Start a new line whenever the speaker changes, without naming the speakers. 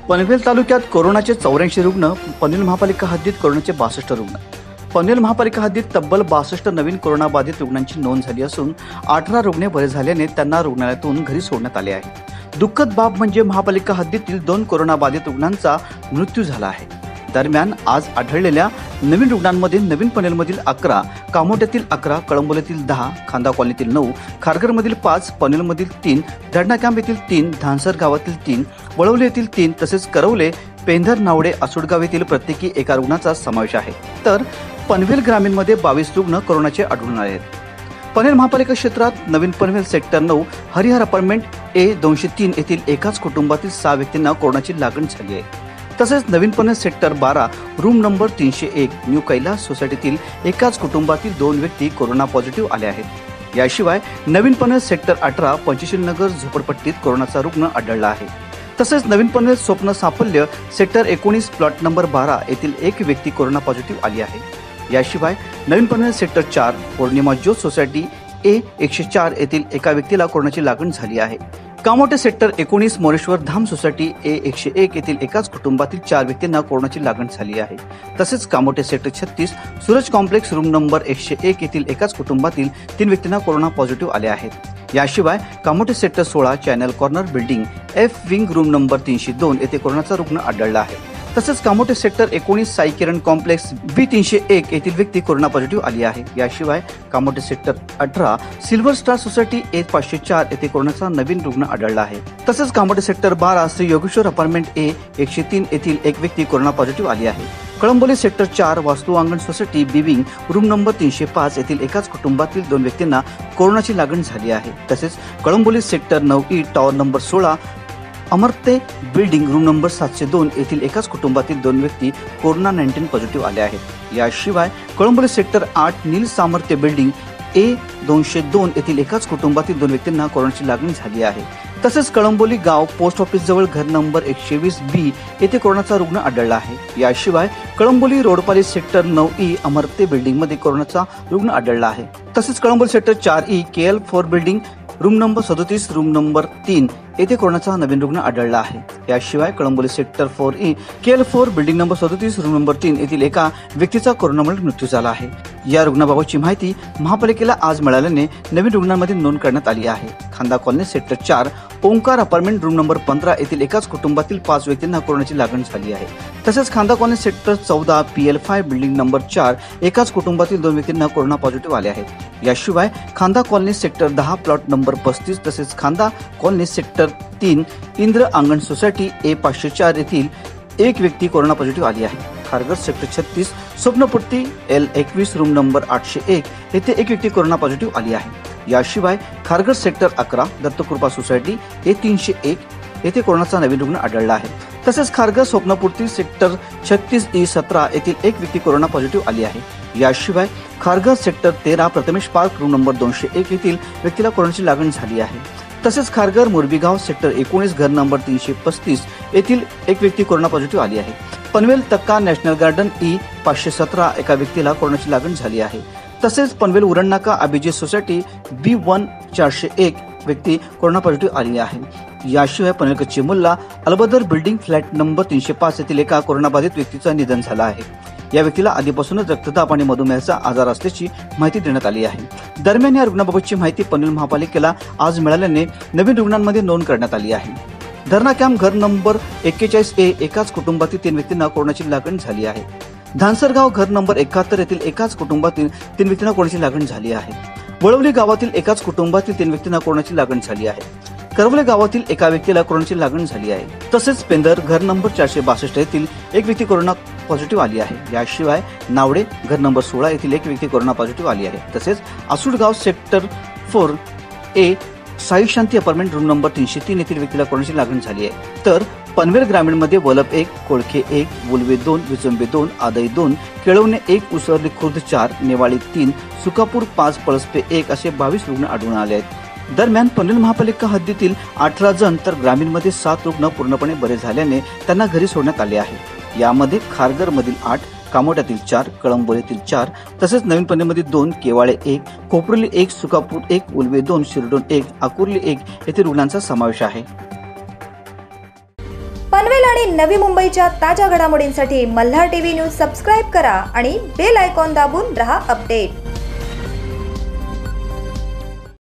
पनवेल तालुक्यात कोरोनाचे 84 रुग्ण, पनवेल महापालिका हद्दीत कोरोनाचे 62 रुग्ण. पनवेल महापालिका हद्दीत तब्बल 62 नवीन कोरोना बाधित रुग्णांची नोंद झाली असून 18 रुग्ण बरे झाल्याने त्यांना रुग्णालयातून घरी सोडण्यात आले आहे. दुःखद बाब म्हणजे महापालिका हद्दीतील 2 कोरोना बाधित रुग्णांचा मृत्यू झाला आहे. दरम्यान आज आढळलेल्या नवीन रुग्णांमध्ये नवीन पनवेलमधील 11, कामोट्यातील 11, कळंबोलीतील 10, खांदा कॉलनीतील 9, खारघरमधील 5, पनवेलमधील 3, धरणा कॅम्प येथील 3, धानसर गावातील 3, वळवली येथील 3 तसेच करवले, पेंधर, नावडे, आसुडगाव येथील प्रत्येकी एका रुग्णाचा समावेश आहे. तर पनवेल ग्रामीणमध्ये 22 रुग्ण कोरोनाचे आढळून आले आहेत. पनवेल महापालिका क्षेत्रात नवीन Panvel sector 9 Harihar apartment A203 येथील एकाच कुटुंबातील 6 व्यक्तींना कोरोनाची लागण झाली आहे. तसेच नवीन Panvel sector 12 room number 301 new Kailas सोसायटीतील एकाच कुटुंबातील 2 व्यक्ती कोरोना पॉझिटिव्ह आले आहेत. याशिवाय नवीन पनवेल सेक्टर 18 पंचशील नगर झोपडपट्टीत कोरोनाचा रुग्ण आढळला आहे. तसेच नवीन पनवेल स्वप्न साफल्य सेक्टर 19 प्लॉट नंबर 12 येथील एक व्यक्ती कोरोना पॉझिटिव्ह आली आहे. याशिवाय नवीन पनवेल सेक्टर 4 पौर्णिमा ज्योत सोसायटी A104 येथील एका व्यक्तीला कोरोनाची लागण झाली आहे. Kamothe sector 19 Moreshwar Dham society A101 येथील एकाच कुटुंबातील 4 व्यक्तींना कोरोनाची लागण झाली आहे. तसेच Kamothe sector 36 Suraj complex room number 101 येथील एकाच कुटुंबातील 3 व्यक्तींना कोरोना पॉझिटिव्ह आले आहेत. याशिवाय Kamothe sector 16 channel corner building F wing room number 302 येथे कोरोनाचा रुग्ण आढळला आहे. तसेच Kamothe sector 19 Sai Kiran complex B301 येथील व्यक्ती कोरोना पॉझिटिव्ह आली आहे. याशिवाय Kamothe sector 18 silver star society A504 येथे कोरोनाचा नवीन रुग्ण आढळला आहे. तसेच Kamothe sector 12 Shri Yogeshwar apartment A103 येथील एक व्यक्ती कोरोना पॉझिटिव्ह आली आहे. Kalamboli sector 4 Vastu Angan society B wing room number 305 येथील एकाच कुटुंबातील 2 व्यक्तींना कोरोनाची लागण झाली आहे. तसेच Kalamboli sector 9E tower number 16 अमर्ते बिल्डिंग रूम नंबर 702 येथील एकाच कुटुंबातील 2 व्यक्ती कोरोना 19 पॉझिटिव्ह आले आहेत. याशिवाय कळंबोली सेक्टर 8 नील सामर्थ्य बिल्डिंग A202 येथील एकाच कुटुंबातील 2 व्यक्तींना कोरोनाची लागण झाली आहे. तसेच कळंबोली गाव पोस्ट ऑफिस जवळ घर नंबर 120B येथे कोरोनाचा रुग्ण आढळला आहे. याशिवाय कळंबोली रोडपाली सेक्टर 9E अमर्ते बिल्डिंग मध्ये कोरोनाचा रुग्ण आढळला आहे. तसेच Kalamboli sector 4E KL4 building room number 37 room number 3 येथे कोरोनाचा नवीन रुग्ण आढळला आहे. याशिवाय Kalamboli sector 4E KL4 building number 37 room number 3 येथील एका व्यक्तीचा कोरोनामुळे मृत्यू झाला आहे. या रुग्णाबाबतची माहिती महापालिकेला आज मिळाल्याने नवीन रुग्णांमध्ये नोंद करण्यात आली आहे. Khanda colony sector 4 Omkar apartment room number 15 येथील एकाच कुटुंबातील 5 व्यक्तींना कोरोनाची लागण झाली आहे. तसेच खांदा colony sector 14 PL5 building number 4 एकाच कुटुंबातील 2 व्यक्तींना कोरोना पॉझिटिव्ह आले आहेत. याशिवाय खांदा कॉलनी सेक्टर 10 प्लॉट नंबर 35 तसेच खांदा कॉलनी सेक्टर 3 इंद्र आंगण सोसायटी A504 येथील एक व्यक्ती कोरोना पॉझिटिव्ह आली आहे. Kharghar sector 36 Swapnapurti L21 room number 801 येथे एक व्यक्ती कोरोना पॉझिटिव्ह आली आहे. याशिवाय Kharghar sector 11 Dattakrupa society A301 येथे कोरोनाचा नवीन रुग्ण आढळला आहे. तसेच खारघर स्वप्नपूर्ती सेक्टर 36E17 येथील एक व्यक्ती कोरोना पॉझिटिव्ह आली आहे. याशिवाय Kharghar sector 13 Prathamesh park room number 201 येथील व्यक्तीला कोरोनाची लागण झाली आहे. तसेच खारघर मुरबीगाव सेक्टर 19 घर नंबर 335 येथील एक व्यक्ती कोरोना पॉझिटिव्ह आली आहे. पनवेल तक्का नॅशनल गार्डन E517 एका व्यक्तीला कोरोनाची लागण झाली आहे. तसेच पनवेल उरणनाका अभिजित सोसायटी B1 401 व्यक्ती कोरोना पॉझिटिव्ह आली आहे. याशिवाय पनवेल कच्ची मुल्ला अलबदर बिल्डिंग फ्लॅट नंबर 305 येथील एका कोरोनाबाधित व्यक्तीचं निधन झालं आहे. या व्यक्तीला आधीपासूनच रक्तदाब आणि मधुमेहाचा आजार असल्याची माहिती देण्यात आली आहे. दरम्यान या रुग्णाबाबतची माहिती पनवेल महापालिकेला आज मिळाल्याने नवीन रुग्णांमध्ये नोंद करण्यात आली आहे. धरणा कॅम्प घर नंबर 41A एकाच कुटुंबातील 3 व्यक्तींना कोरोनाची लागण झाली आहे. धानसरगाव घर नंबर 71 येथील एकाच कुटुंबातील 3 व्यक्तींना कोरोनाची लागण झाली आहे. वळवली गावातील एकाच कुटुंबातील 3 व्यक्तींना कोरोनाची लागण झाली आहे. करवले गावातील एका व्यक्तीला कोरोनाची लागण झाली आहे. तसेच पेंधर घर नंबर 462 येथील एक व्यक्ती कोरोना पॉझिटिव्ह आली आहे. याशिवाय नावडे घर नंबर 16 येथील एक व्यक्ती कोरोना पॉझिटिव्ह आली आहे. तसेच Asudgaon sector 4A Sai Shanti apartment room number 303 येथील व्यक्तीला कोरोनाची लागण झाली आहे. तर पनवेल ग्रामीणमध्ये वलप 1, कोळखे 1, बुलवे 2, विचंबे 2, आदई 2, केळवणे 1, उसरली खुर्द 4, नेवाळी 3, सुकापूर 5, पळसपे 1 असे 22 रुग्ण आढळून आले आहेत. दरम्यान पनवेल महापालिका हद्दीतील 18 जण तर ग्रामीणमध्ये 7 रुग्ण पूर्णपणे बरे झाल्याने त्यांना घरी सोडण्यात आले आहे. यामध्ये खारघर मधील 8, कामोट्यातील 4, कळंबोलीतील 4 तसेच नवीन पनवेलमध्ये 2, केवाळे 1, कोपरोली 1, सुकापूर 1, उलवे 2, शिरडोन 1, आकुर्ली 1 येथे रुग्णांचा समावेश आहे.
पनवेल आणि नवी मुंबईच्या ताज्या घडामोडींसाठी मल्हार टीव्ही न्यूज सबस्क्राईब करा आणि बेल आयकॉन दाबून रहा अपडेट।